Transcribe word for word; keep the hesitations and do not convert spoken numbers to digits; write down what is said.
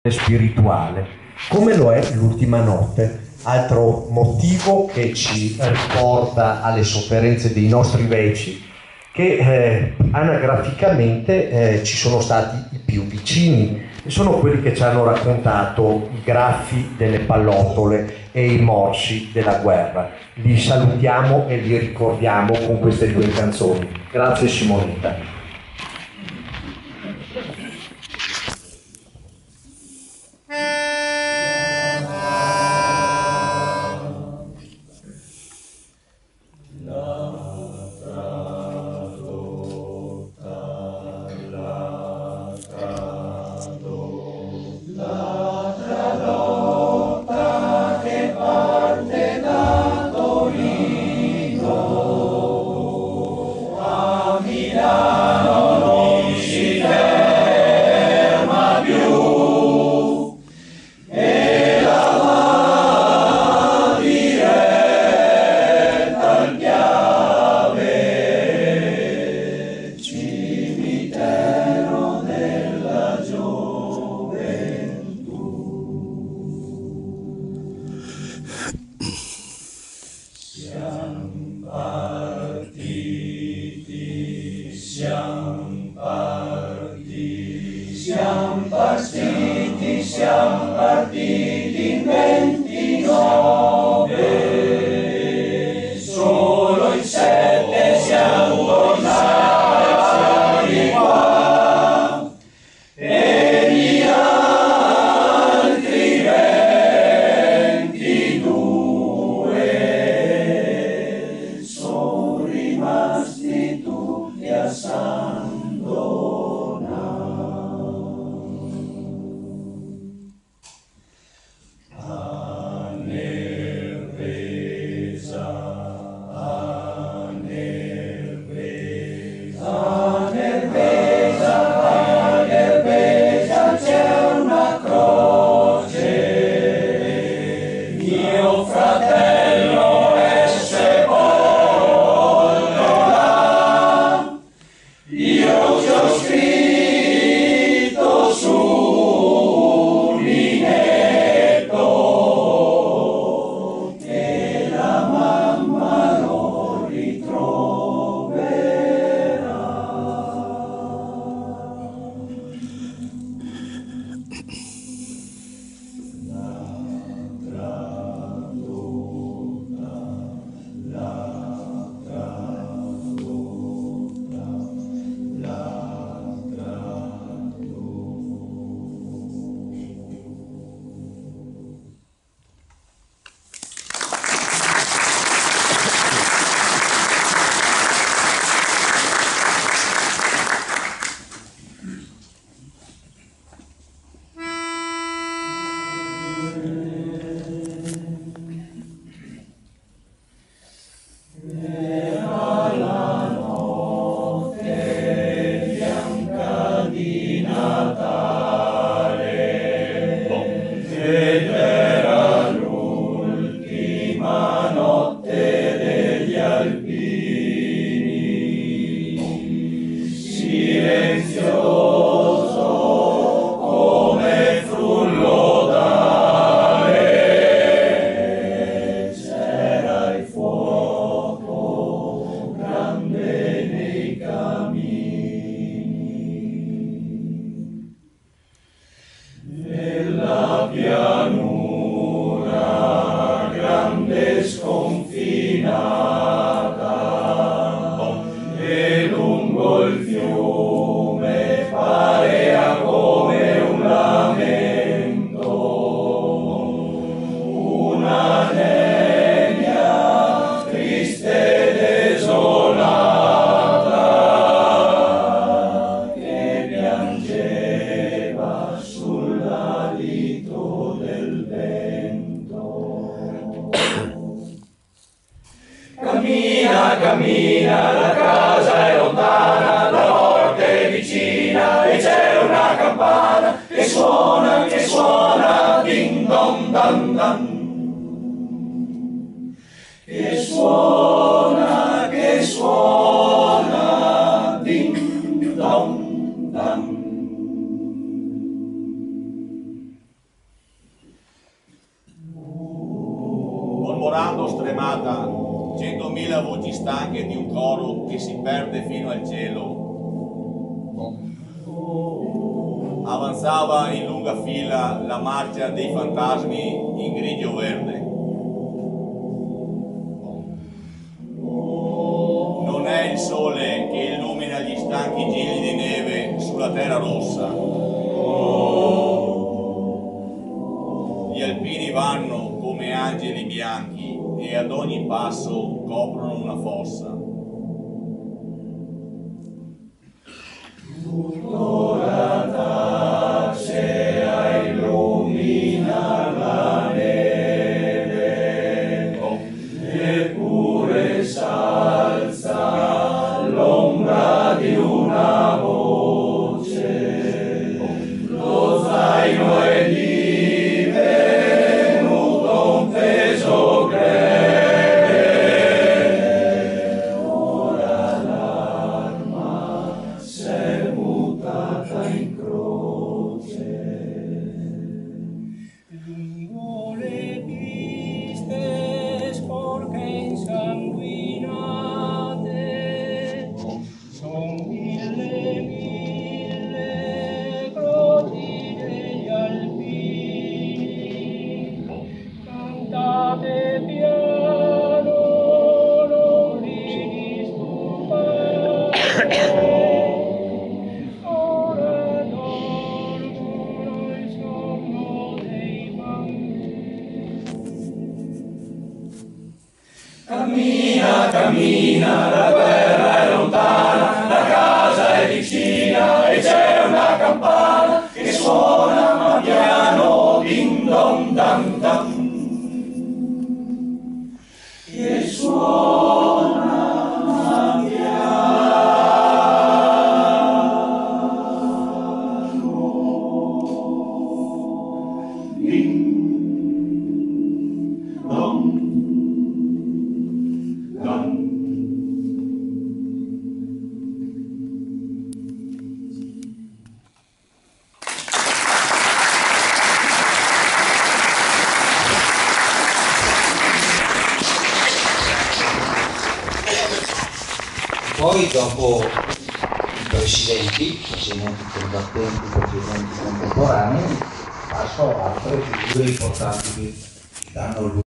spirituale, come lo è l'ultima notte, altro motivo che ci riporta alle sofferenze dei nostri veci, che eh, anagraficamente eh, ci sono stati i più vicini, e sono quelli che ci hanno raccontato i graffi delle pallottole e i morsi della guerra. Li salutiamo e li ricordiamo con queste due canzoni. Grazie Simonetta. orando stremata, centomila voci stanche di un coro che si perde fino al cielo. Avanzava in lunga fila la marcia dei fantasmi in grigio verde. Non è il sole che illumina gli stanchi giri di neve sulla terra rossa. Gli alpini vanno come angeli bianchi e ad ogni passo coprono una fossa. Cammina, cammina, la guerra è lontana, la casa è vicina e c'è una campana che suona ma piano, din don dan dan, che suona ma piano, din don. Poi dopo i presidenti, presidenti combattenti, presidenti contemporanei, passo a altre figure importanti che danno